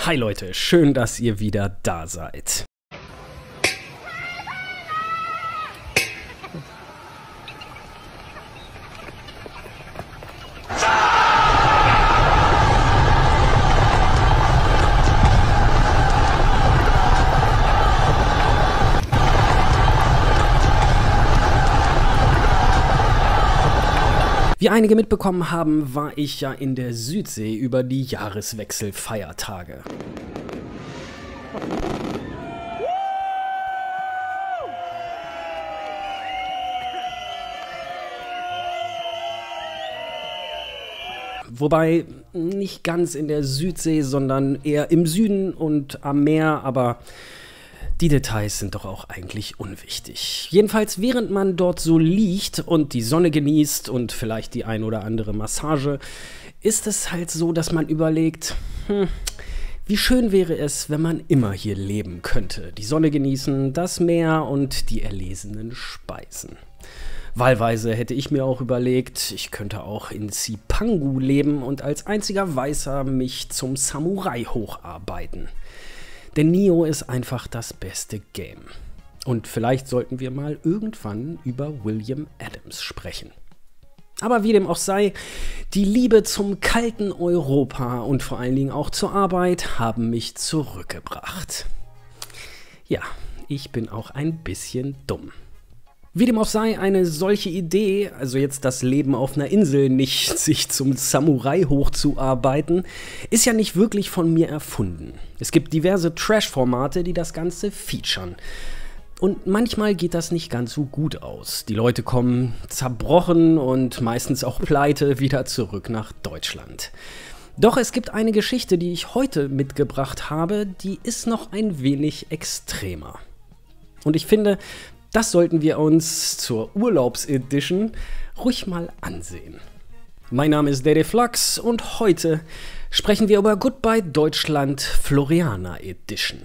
Hi Leute, schön, dass ihr wieder da seid. Wie einige mitbekommen haben, war ich ja in der Südsee über die Jahreswechselfeiertage. Wobei nicht ganz in der Südsee, sondern eher im Süden und am Meer, aber die Details sind doch auch eigentlich unwichtig. Jedenfalls, während man dort so liegt und die Sonne genießt und vielleicht die ein oder andere Massage, ist es halt so, dass man überlegt, wie schön wäre es, wenn man immer hier leben könnte. Die Sonne genießen, das Meer und die erlesenen Speisen. Wahlweise hätte ich mir auch überlegt, ich könnte auch in Zipangu leben und als einziger Weißer mich zum Samurai hocharbeiten. Denn Nioh ist einfach das beste Game. Und vielleicht sollten wir mal irgendwann über William Adams sprechen. Aber wie dem auch sei, die Liebe zum kalten Europa und vor allen Dingen auch zur Arbeit haben mich zurückgebracht. Ja, ich bin auch ein bisschen dumm. Wie dem auch sei, eine solche Idee, also jetzt das Leben auf einer Insel, nicht sich zum Samurai hochzuarbeiten, ist ja nicht wirklich von mir erfunden. Es gibt diverse Trash-Formate, die das Ganze featuren. Und manchmal geht das nicht ganz so gut aus. Die Leute kommen zerbrochen und meistens auch pleite wieder zurück nach Deutschland. Doch es gibt eine Geschichte, die ich heute mitgebracht habe, die ist noch ein wenig extremer. Und ich finde, das sollten wir uns zur Urlaubsedition ruhig mal ansehen. Mein Name ist Dede Flux und heute sprechen wir über Goodbye Deutschland Floriana Edition.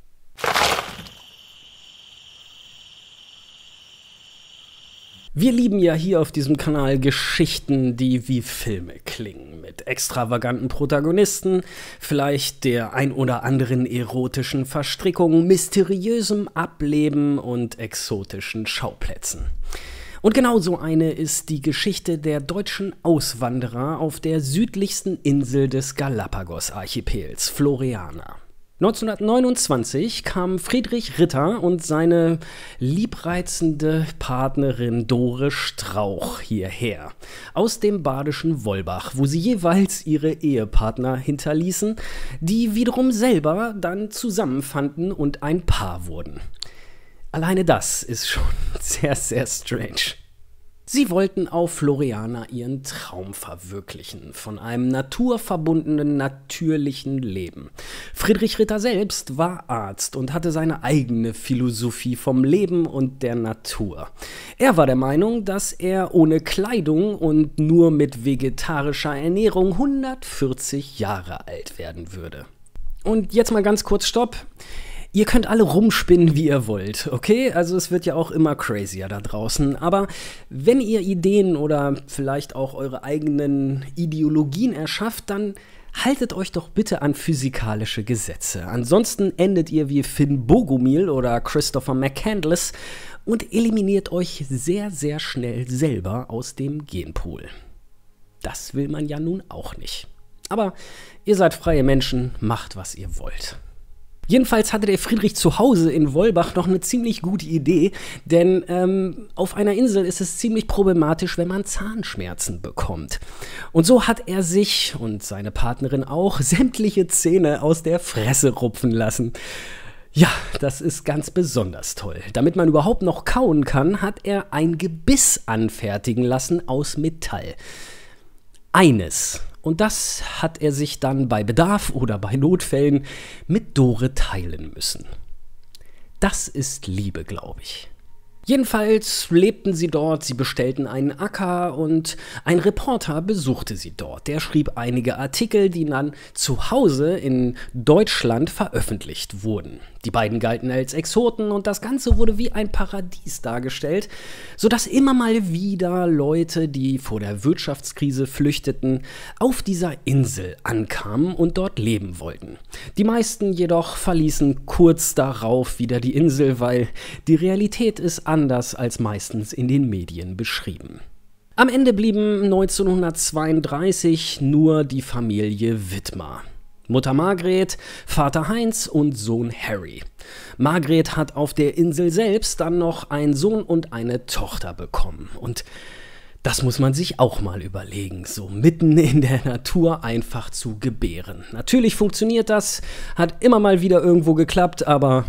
Wir lieben ja hier auf diesem Kanal Geschichten, die wie Filme klingen, mit extravaganten Protagonisten, vielleicht der ein oder anderen erotischen Verstrickung, mysteriösem Ableben und exotischen Schauplätzen. Und genau so eine ist die Geschichte der deutschen Auswanderer auf der südlichsten Insel des Galapagos-Archipels, Floriana. 1929 kamen Friedrich Ritter und seine liebreizende Partnerin Dore Strauch hierher, aus dem badischen Wollbach, wo sie jeweils ihre Ehepartner hinterließen, die wiederum selber dann zusammenfanden und ein Paar wurden. Alleine das ist schon sehr, sehr strange. Sie wollten auf Floriana ihren Traum verwirklichen, von einem naturverbundenen, natürlichen Leben. Friedrich Ritter selbst war Arzt und hatte seine eigene Philosophie vom Leben und der Natur. Er war der Meinung, dass er ohne Kleidung und nur mit vegetarischer Ernährung 140 Jahre alt werden würde. Und jetzt mal ganz kurz Stopp. Ihr könnt alle rumspinnen, wie ihr wollt, okay? Also es wird ja auch immer crazier da draußen. Aber wenn ihr Ideen oder vielleicht auch eure eigenen Ideologien erschafft, dann haltet euch doch bitte an physikalische Gesetze. Ansonsten endet ihr wie Finn Bogomil oder Christopher McCandless und eliminiert euch sehr, sehr schnell selber aus dem Genpool. Das will man ja nun auch nicht. Aber ihr seid freie Menschen, macht, was ihr wollt. Jedenfalls hatte der Friedrich zu Hause in Wollbach noch eine ziemlich gute Idee, denn auf einer Insel ist es ziemlich problematisch, wenn man Zahnschmerzen bekommt. Und so hat er sich und seine Partnerin auch sämtliche Zähne aus der Fresse rupfen lassen. Ja, das ist ganz besonders toll. Damit man überhaupt noch kauen kann, hat er ein Gebiss anfertigen lassen aus Metall. Eines. Und das hat er sich dann bei Bedarf oder bei Notfällen mit Dore teilen müssen. Das ist Liebe, glaube ich. Jedenfalls lebten sie dort, sie bestellten einen Acker und ein Reporter besuchte sie dort. Der schrieb einige Artikel, die dann zu Hause in Deutschland veröffentlicht wurden. Die beiden galten als Exoten und das Ganze wurde wie ein Paradies dargestellt, sodass immer mal wieder Leute, die vor der Wirtschaftskrise flüchteten, auf dieser Insel ankamen und dort leben wollten. Die meisten jedoch verließen kurz darauf wieder die Insel, weil die Realität ist anders als meistens in den Medien beschrieben. Am Ende blieben 1932 nur die Familie Widmer. Mutter Margret, Vater Heinz und Sohn Harry. Margret hat auf der Insel selbst dann noch einen Sohn und eine Tochter bekommen. Und das muss man sich auch mal überlegen, so mitten in der Natur einfach zu gebären. Natürlich funktioniert das, hat immer mal wieder irgendwo geklappt, aber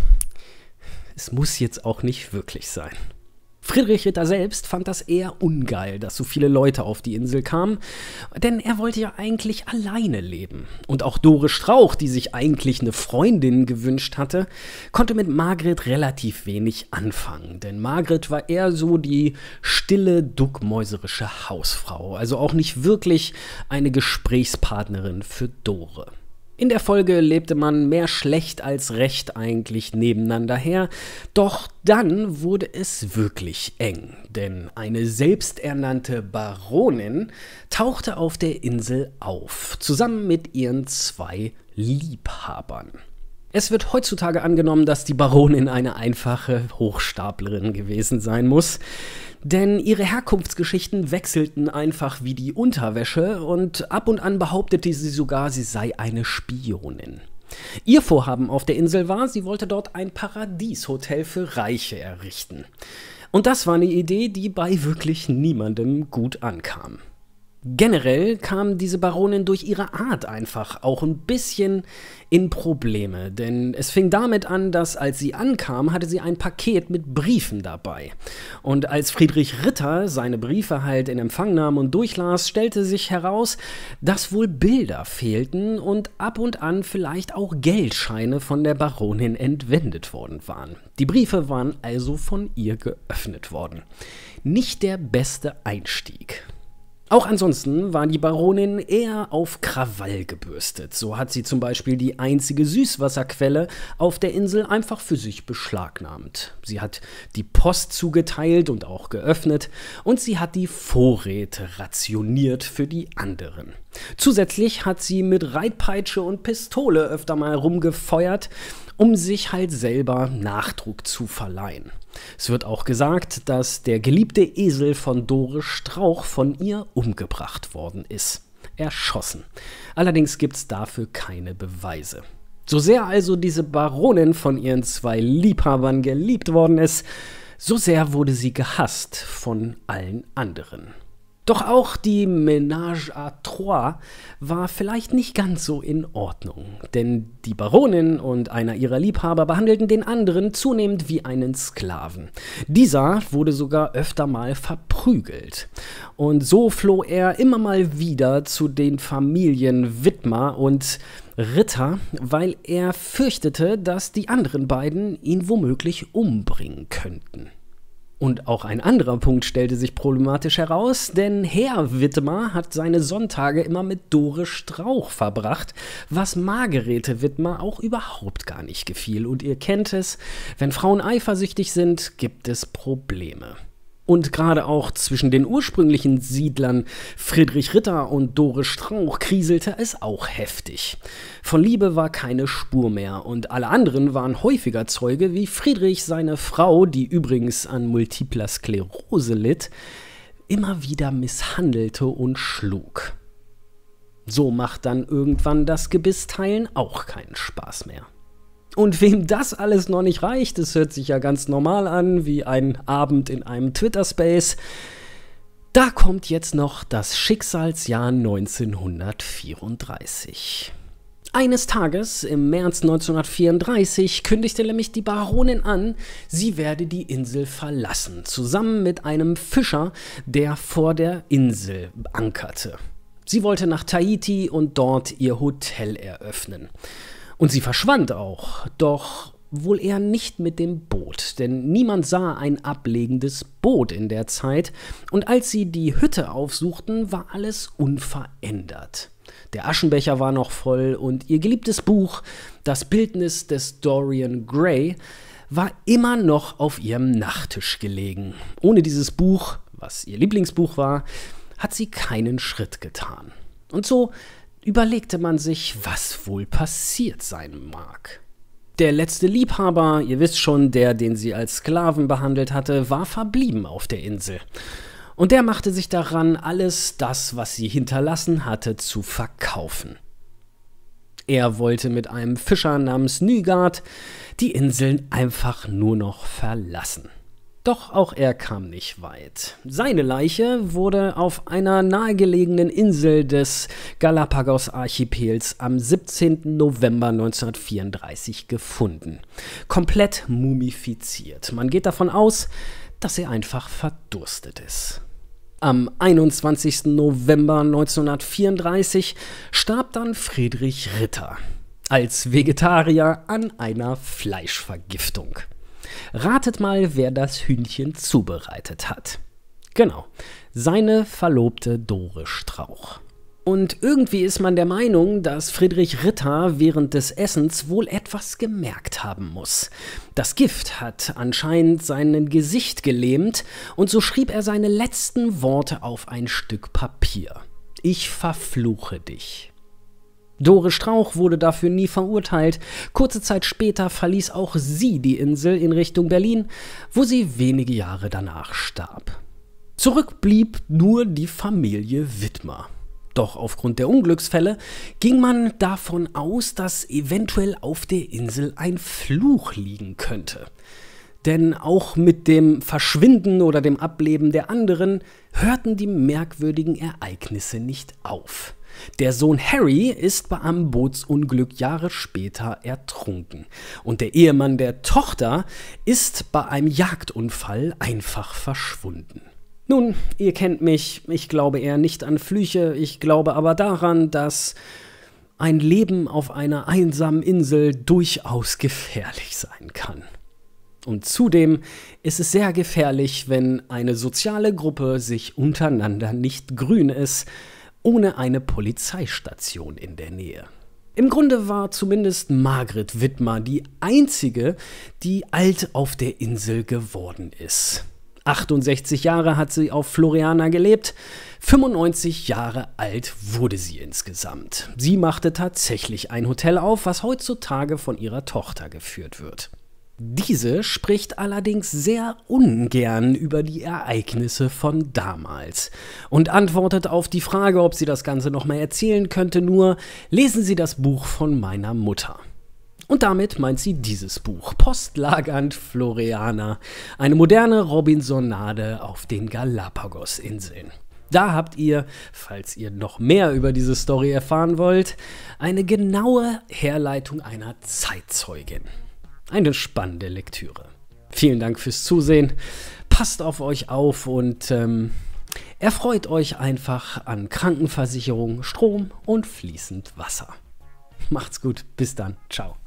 es muss jetzt auch nicht wirklich sein. Friedrich Ritter selbst fand das eher ungeil, dass so viele Leute auf die Insel kamen, denn er wollte ja eigentlich alleine leben. Und auch Dore Strauch, die sich eigentlich eine Freundin gewünscht hatte, konnte mit Margret relativ wenig anfangen, denn Margret war eher so die stille, duckmäuserische Hausfrau, also auch nicht wirklich eine Gesprächspartnerin für Dore. In der Folge lebte man mehr schlecht als recht eigentlich nebeneinander her, doch dann wurde es wirklich eng, denn eine selbsternannte Baronin tauchte auf der Insel auf, zusammen mit ihren 2 Liebhabern. Es wird heutzutage angenommen, dass die Baronin eine einfache Hochstaplerin gewesen sein muss, denn ihre Herkunftsgeschichten wechselten einfach wie die Unterwäsche und ab und an behauptete sie sogar, sie sei eine Spionin. Ihr Vorhaben auf der Insel war, sie wollte dort ein Paradieshotel für Reiche errichten. Und das war eine Idee, die bei wirklich niemandem gut ankam. Generell kam diese Baronin durch ihre Art einfach auch ein bisschen in Probleme, denn es fing damit an, dass als sie ankam, hatte sie ein Paket mit Briefen dabei. Und als Friedrich Ritter seine Briefe halt in Empfang nahm und durchlas, stellte sich heraus, dass wohl Bilder fehlten und ab und an vielleicht auch Geldscheine von der Baronin entwendet worden waren. Die Briefe waren also von ihr geöffnet worden. Nicht der beste Einstieg. Auch ansonsten war die Baronin eher auf Krawall gebürstet. So hat sie zum Beispiel die einzige Süßwasserquelle auf der Insel einfach für sich beschlagnahmt. Sie hat die Post zugeteilt und auch geöffnet und sie hat die Vorräte rationiert für die anderen. Zusätzlich hat sie mit Reitpeitsche und Pistole öfter mal rumgefeuert, um sich halt selber Nachdruck zu verleihen. Es wird auch gesagt, dass der geliebte Esel von Dore Strauch von ihr umgebracht worden ist. Erschossen. Allerdings gibt es dafür keine Beweise. So sehr also diese Baronin von ihren 2 Liebhabern geliebt worden ist, so sehr wurde sie gehasst von allen anderen. Doch auch die Ménage à trois war vielleicht nicht ganz so in Ordnung, denn die Baronin und einer ihrer Liebhaber behandelten den anderen zunehmend wie einen Sklaven. Dieser wurde sogar öfter mal verprügelt. Und so floh er immer mal wieder zu den Familien Widmer und Ritter, weil er fürchtete, dass die anderen beiden ihn womöglich umbringen könnten. Und auch ein anderer Punkt stellte sich problematisch heraus, denn Herr Widmer hat seine Sonntage immer mit Dore Strauch verbracht, was Margarete Widmer auch überhaupt gar nicht gefiel. Und ihr kennt es, wenn Frauen eifersüchtig sind, gibt es Probleme. Und gerade auch zwischen den ursprünglichen Siedlern Friedrich Ritter und Dore Strauch kriselte es auch heftig. Von Liebe war keine Spur mehr und alle anderen waren häufiger Zeuge, wie Friedrich seine Frau, die übrigens an multipler Sklerose litt, immer wieder misshandelte und schlug. So macht dann irgendwann das Gebissteilen auch keinen Spaß mehr. Und wem das alles noch nicht reicht, das hört sich ja ganz normal an, wie ein Abend in einem Twitter-Space, da kommt jetzt noch das Schicksalsjahr 1934. Eines Tages, im März 1934, kündigte nämlich die Baronin an, sie werde die Insel verlassen, zusammen mit einem Fischer, der vor der Insel ankerte. Sie wollte nach Tahiti und dort ihr Hotel eröffnen. Und sie verschwand auch, doch wohl eher nicht mit dem Boot, denn niemand sah ein ablegendes Boot in der Zeit, und als sie die Hütte aufsuchten, war alles unverändert. Der Aschenbecher war noch voll und ihr geliebtes Buch, das Bildnis des Dorian Gray, war immer noch auf ihrem Nachttisch gelegen. Ohne dieses Buch, was ihr Lieblingsbuch war, hat sie keinen Schritt getan. Und so überlegte man sich, was wohl passiert sein mag. Der letzte Liebhaber, ihr wisst schon, der, den sie als Sklaven behandelt hatte, war verblieben auf der Insel. Und der machte sich daran, alles das, was sie hinterlassen hatte, zu verkaufen. Er wollte mit einem Fischer namens Nygard die Inseln einfach nur noch verlassen. Doch auch er kam nicht weit. Seine Leiche wurde auf einer nahegelegenen Insel des Galapagos-Archipels am 17. November 1934 gefunden. Komplett mumifiziert. Man geht davon aus, dass er einfach verdurstet ist. Am 21. November 1934 starb dann Friedrich Ritter als Vegetarier an einer Fleischvergiftung. Ratet mal, wer das Hühnchen zubereitet hat. Genau, seine Verlobte Dore Strauch. Und irgendwie ist man der Meinung, dass Friedrich Ritter während des Essens wohl etwas gemerkt haben muss. Das Gift hat anscheinend sein Gesicht gelähmt und so schrieb er seine letzten Worte auf ein Stück Papier. Ich verfluche dich. Dore Strauch wurde dafür nie verurteilt. Kurze Zeit später verließ auch sie die Insel in Richtung Berlin, wo sie wenige Jahre danach starb. Zurück blieb nur die Familie Widmer. Doch aufgrund der Unglücksfälle ging man davon aus, dass eventuell auf der Insel ein Fluch liegen könnte. Denn auch mit dem Verschwinden oder dem Ableben der anderen hörten die merkwürdigen Ereignisse nicht auf. Der Sohn Harry ist bei einem Bootsunglück Jahre später ertrunken. Und der Ehemann der Tochter ist bei einem Jagdunfall einfach verschwunden. Nun, ihr kennt mich, ich glaube eher nicht an Flüche, ich glaube aber daran, dass ein Leben auf einer einsamen Insel durchaus gefährlich sein kann. Und zudem ist es sehr gefährlich, wenn eine soziale Gruppe sich untereinander nicht grün ist, ohne eine Polizeistation in der Nähe. Im Grunde war zumindest Margret Widmer die einzige, die alt auf der Insel geworden ist. 68 Jahre hat sie auf Floriana gelebt, 95 Jahre alt wurde sie insgesamt. Sie machte tatsächlich ein Hotel auf, was heutzutage von ihrer Tochter geführt wird. Diese spricht allerdings sehr ungern über die Ereignisse von damals und antwortet auf die Frage, ob sie das Ganze nochmal erzählen könnte, nur: Lesen Sie das Buch von meiner Mutter. Und damit meint sie dieses Buch, Postlagernd Floriana, eine moderne Robinsonade auf den Galapagos-Inseln. Da habt ihr, falls ihr noch mehr über diese Story erfahren wollt, eine genaue Herleitung einer Zeitzeugin. Eine spannende Lektüre. Vielen Dank fürs Zusehen, passt auf euch auf und erfreut euch einfach an Krankenversicherung, Strom und fließend Wasser. Macht's gut, bis dann, ciao.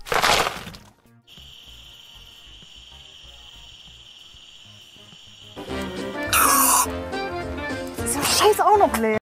Ist ja scheiße auch noch leer.